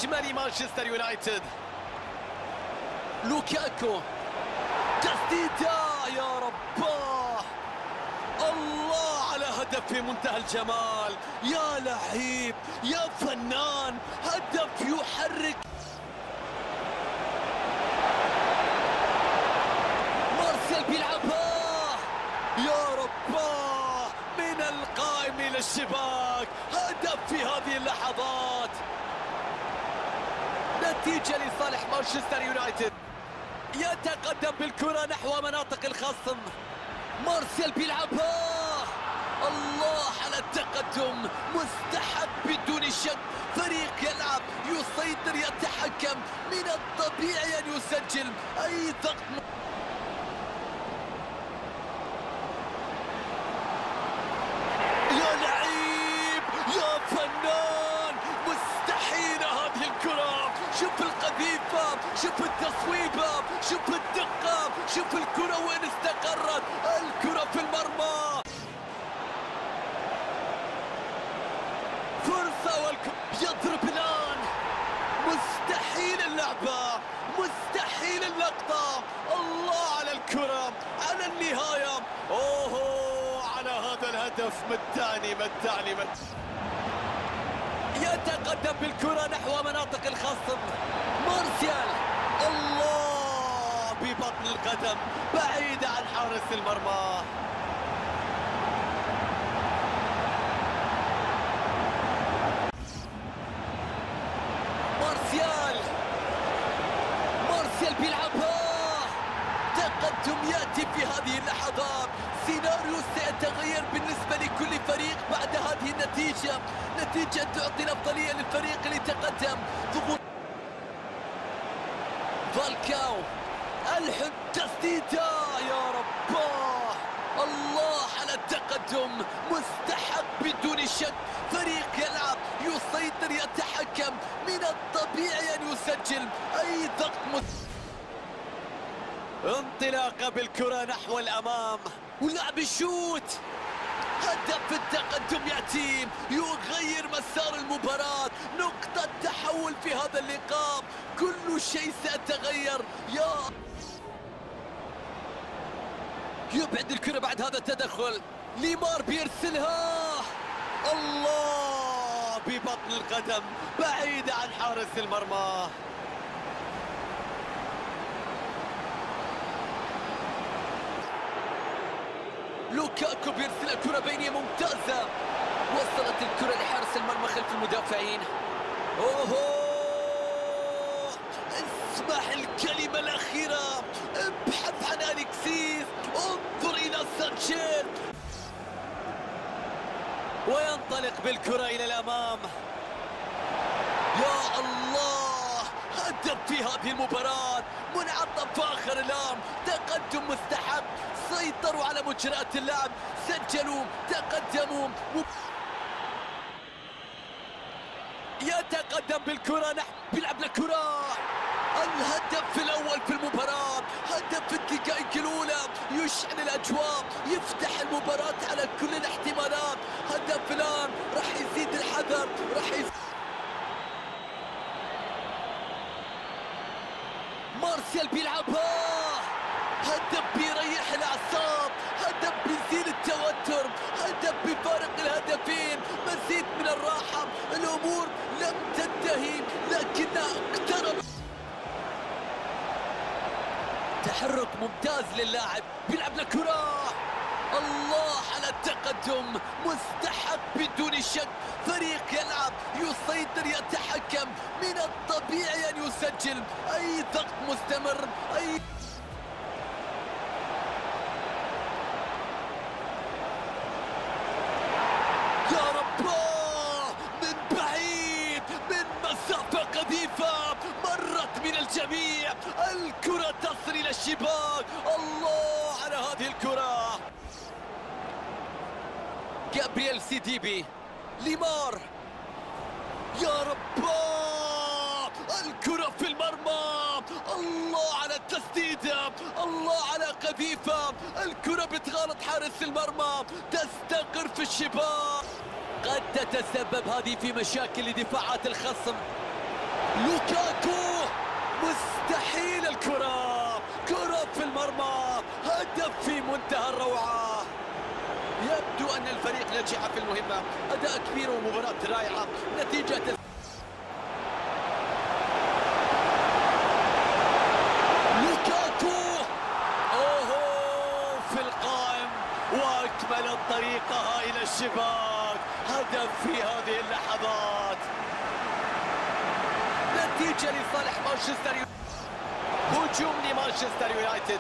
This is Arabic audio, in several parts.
مجمل مانشستر يونايتد. لوكاكو، تسديدة يا رباه، الله على هدف في منتهى الجمال، يا لعيب يا فنان، هدف يحرك. مارسيال بيلعبها يا رباه من القائم إلى الشباك، هدف في هذه اللحظات. نتيجة لصالح مانشستر يونايتد، يتقدم بالكرة نحو مناطق الخصم. مارسيال بيلعبها، الله على التقدم، مستحق بدون شك. فريق يلعب يسيطر يتحكم، من الطبيعي أن يسجل أي ضغط. يا لعيب يا فنان، مستحيلة هذه الكرة. شوف القذيفة، شوف التصويبة، شوف الدقة، شوف الكرة وين استقرت، الكرة في المرمى. فرصة يضرب الآن، مستحيل اللعبة، مستحيل اللقطة. الله على الكرة، على النهاية، اوه على هذا الهدف. متعني يتقدم بالكرة نحو مناطق الخصم. مارسيال، الله ببطن القدم بعيدة عن حارس المرمى. مارسيال بيلعبها، تقدم يأتي في هذه اللحظات. سيناريو سيتغير بالنسبة لكل فريق بعد هذه النتيجة، نتيجة تعطي الأفضلية للفريق اللي تقدم. ضغوط فالكاو، الحب، تسديدة يا رباه، الله على التقدم، مستحق بدون شك. فريق يلعب يسيطر يتحكم، من الطبيعي أن يسجل أي ضغط. انطلاقة بالكرة نحو الأمام، ولعب الشوت، هدف التقدم يأتي يغير مسار المباراة. نقطة تحول في هذا اللقاء، كل شيء سيتغير. يبعد الكرة بعد هذا التدخل، ليمار بيرسلها، الله ببطن القدم بعيدة عن حارس المرمى. لوكاكو بيرسل الكرة بينية ممتازة، وصلت الكرة لحارس المرمى خلف المدافعين. اوه، اسمح الكلمة الأخيرة، ابحث عن أليكسيس، انظر إلى سانشيز، وينطلق بالكرة إلى الأمام. يا الله، هدف في هذه المباراة، منعطف فاخر الآن، تقدم مستحق، سيطروا على مجريات اللعب، سجلوا، تقدموا. يتقدم بالكرة بيلعب الكرة، الهدف الأول في المباراة، هدف في الدقائق الأولى، يشعل الأجواء، يفتح المباراة على كل الاحتمالات. هدف الآن راح يزيد الحذر، مارسيال بيلعبها، هدف بيريح الأعصاب، هدف بيزيل التوتر، هدف بفارق الهدفين، مزيد من الراحة. الأمور لم تنتهي لكنها اقتربت. تحرك ممتاز للاعب، بيلعب لكرة، الله على التقدم، مستحق بدون شك. فريق يلعب يسيطر يتحكم، من الطبيعي أن يسجل أي ضغط مستمر. يا رباه، من بعيد، من مسافة قذيفة، مرت من الجميع، الكرة تصل إلى الشباك. الله على هذه الكرة. جابرييل سيديبي، ليمار، يا رباه، الكرة في المرمى، الله على التسديدة، الله على قذيفة، الكرة بتغالط حارس المرمى، تستقر في الشباك. قد تتسبب هذه في مشاكل لدفاعات الخصم. لوكاكو مستحيل الكرة، كرة في المرمى، هدف في منتهى الروعة. يبدو أن الفريق نجح في المهمة، أداء كبير ومباراة رائعة. نتيجة لوكاكو في القائم وأكمل طريقها إلى الشباك، هدف في هذه اللحظات. نتيجة لصالح مانشستر يونايتد، هجوم لمانشستر يونايتد،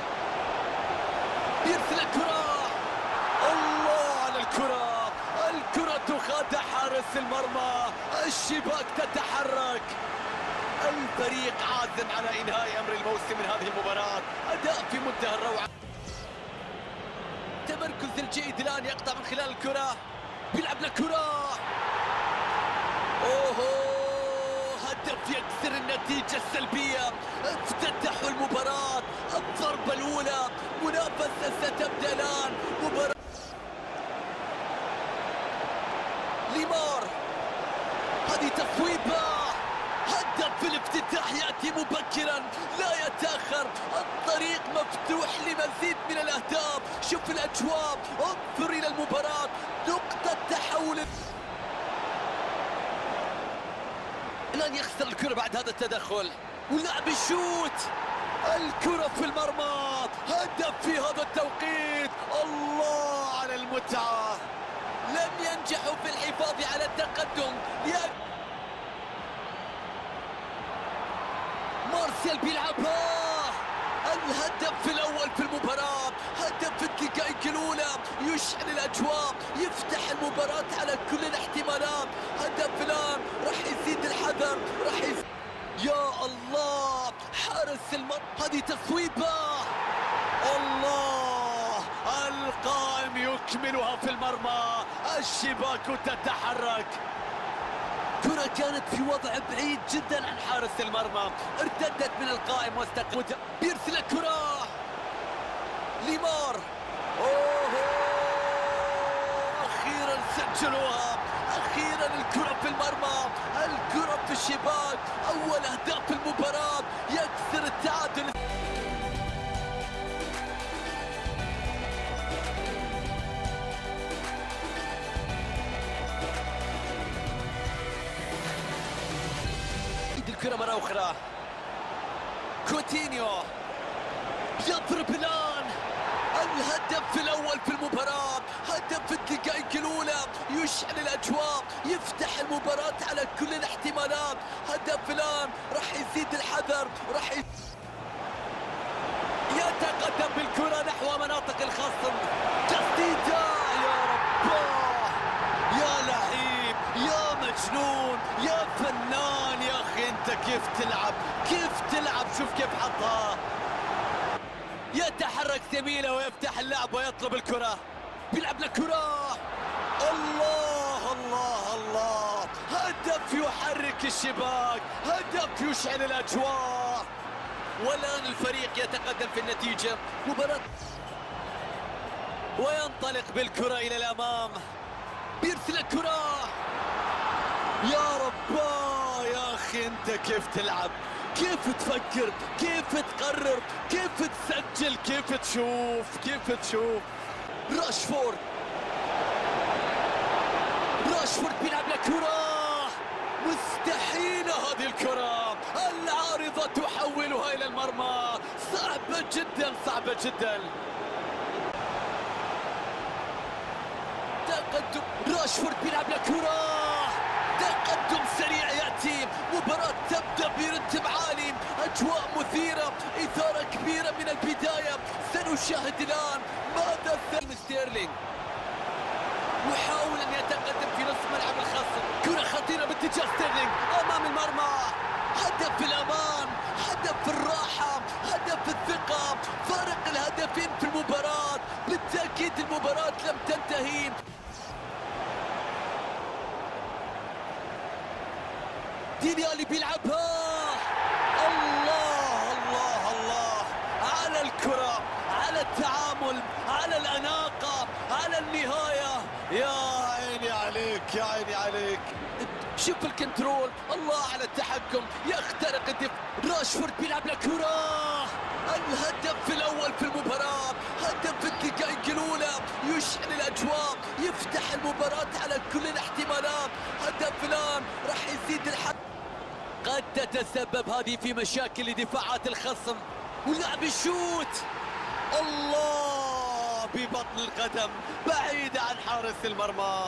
يرسل الكرة، الله على الكرة، الكرة تخادع حارس المرمى، الشباك تتحرك. الفريق عازم على إنهاء أمر الموسم من هذه المباراة، أداء في منتهى الروعة. تمركز الجيد الآن، يقطع من خلال الكرة، بيلعب للكرة، هدف يكسر النتيجة السلبية. افتتحوا المباراة، الضربة الأولى، منافسة ستبدأ الآن. مباراة ليمار، هذه تصويبة، هدف في الافتتاح يأتي مبكرا لا يتأخر. الطريق مفتوح لمزيد من الأهداف. شوف الأجواء، انظر إلى المباراة، نقطة تحول. الآن يخسر الكرة بعد هذا التدخل، ولعب الشوت، الكرة في المرمى، هدف في هذا التوقيت. الله على المتعة. لم ينجحوا في الحفاظ على التقدم. مارسيال بيلعبها، الهدف الأول في المباراة، هدف في الدقائق الأولى، يشعل الأجواء، يفتح المباراة على كل الاحتمالات. هدف الآن، راح يزيد الحذر، راح يزيد. يا الله، حارس المرمى، هذه تصويبة، الله، القائم يكملها في المرمى، الشباك تتحرك. كرة كانت في وضع بعيد جدا عن حارس المرمى، ارتدت من القائم واستقبلت، بيرسل الكرة، ليمار، أخيرا سجلوها، أخيرا الكرة في المرمى، الكرة في الشباك، أول أهداف المباراة، يكسر التعادل. الكرة مرة أخرى، كوتينيو يضرب الآن، الهدف الأول في المباراة، هدف في الدقائق الأولى، يشعل الأجواء، يفتح المباراة على كل الاحتمالات. هدف الآن، راح يزيد الحذر، راح يتقدم بالكرة نحو مناطق الخصم. تسديدة، يا رباه، يا لعيب، يا مجنون، يا فنان. يا أخي أنت كيف تلعب، كيف تلعب، شوف كيف حطها. يتحرك سميلة ويفتح اللعب ويطلب الكرة، بيلعب للكرة، الله الله الله، هدف يحرك الشباك، هدف يشعل الأجواء. والآن الفريق يتقدم في النتيجة. مباراة وينطلق بالكرة إلى الأمام، بيرسل الكرة، يا رباه، يا أخي أنت كيف تلعب، كيف تفكر، كيف تقرر، كيف تسجل، كيف تشوف. راشفورد بيلعب لكرة، مستحيلة هذه الكرة، العارضة تحولها إلى المرمى، صعبة جدا. تقدم، راشفورد بيلعب لكرة، تقدم سريع يأتي، مباراة تبدأ برتم عالي، أجواء مثيرة، إثارة كبيرة من البداية. سنشاهد الآن ماذا ستيرلينج يحاول أن يتقدم في نصف ملعب الخصم، كرة خطيرة باتجاه ستيرلينج أمام المرمى، هدف في الأمان، هدف في الراحة، هدف في الثقة، فارق الهدفين في المباراة. بالتأكيد المباراة لم تنتهي. دينيالي بيلعبها، الله الله الله على الكرة، على التعامل، على الأناقة، على النهاية. يا عيني عليك، عليك، يا عيني عليك. شوف الكنترول، الله على التحكم، يخترق الدفاع. راشفورد بيلعب لكرة. الهدف الأول في المباراة، هدف في الدقائق الأولى، يشعل الأجواء، يفتح المباراة على كل الاحتمالات. هدف الآن راح يزيد الحد. قد تتسبب هذه في مشاكل لدفاعات الخصم. ولعب الشوت، الله ببطن القدم بعيدة عن حارس المرمى.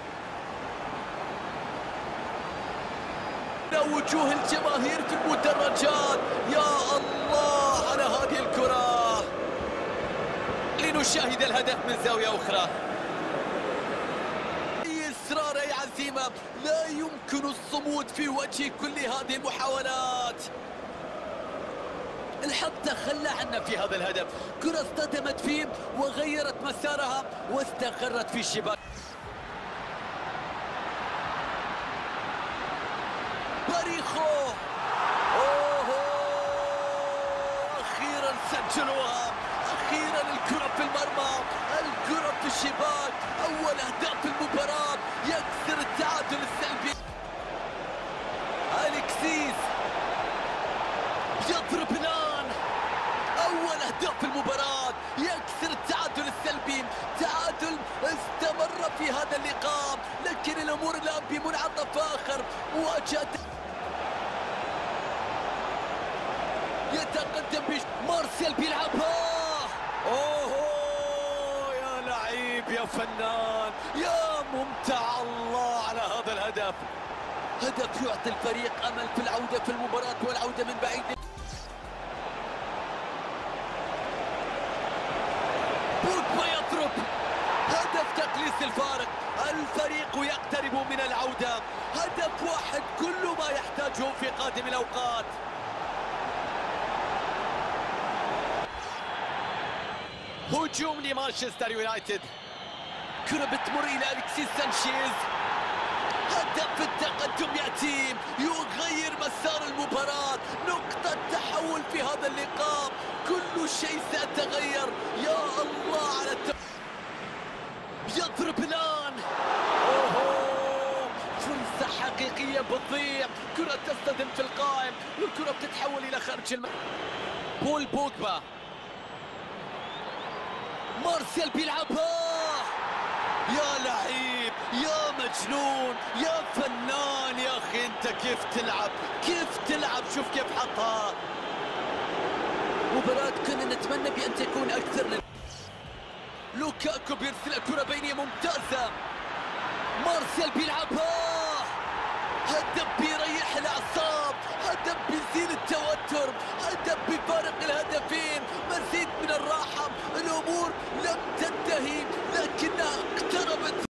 وجوه الجماهير في المدرجات، يا الله على هذه الكرة. لنشاهد الهدف من زاوية أخرى. أي إصرار، أي عزيمة، لا يمكن الصمود في وجه كل هذه المحاولات. الحظ تخلى عنا في هذا الهدف، كرة اصطدمت فيه وغيرت مسارها واستقرت في الشباك. باريخو، أخيرا سجلوها، أخيرا الكرة في المرمى، الكرة في الشباك. أول أهداف المباراة، يكسر التعادل السلبي. أليكسيس يضرب الآن، أول أهداف المباراة، يكسر التعادل السلبي. تعادل استمر في هذا اللقاء، لكن الأمور الآن بمنعطف آخر. مواجهة يتقدم مارسيال بيلعبها. يا لعيب، يا فنان، يا ممتع، الله على هذا الهدف. هدف يعطي الفريق أمل في العودة في المباراة والعودة من بعيد. بوجبا يضرب، هدف تقليص الفارق. الفريق يقترب من العودة، هدف واحد كل ما يحتاجه في قادم الأوقات. هجوم لمانشستر يونايتد، كرة بتمر إلى أليكسيس سانشيز. هدف التقدم يأتي، يغير مسار المباراة، نقطة تحول في هذا اللقاء، كل شيء سيتغير. يا الله على يضرب الآن، فرصة حقيقية بتضيع، كرة تصطدم في القائم والكرة بتتحول إلى خارج الملعب. بول بوجبا، مارسيال بيلعبها. يا لعيب، يا مجنون، يا فنان، يا أخي أنت كيف تلعب، كيف تلعب، شوف كيف حطها. مباراة كنا نتمنى بأن تكون أكثر. لوكاكو بيرسل الكرة بينية ممتازة. مارسيال بيلعبها، هدف بيريح الأعصاب، هدف بيزيل التوتر، هدف بفارق الهدفين، مزيد من الراحة. الأمور لم تنتهي لكنها اقتربت.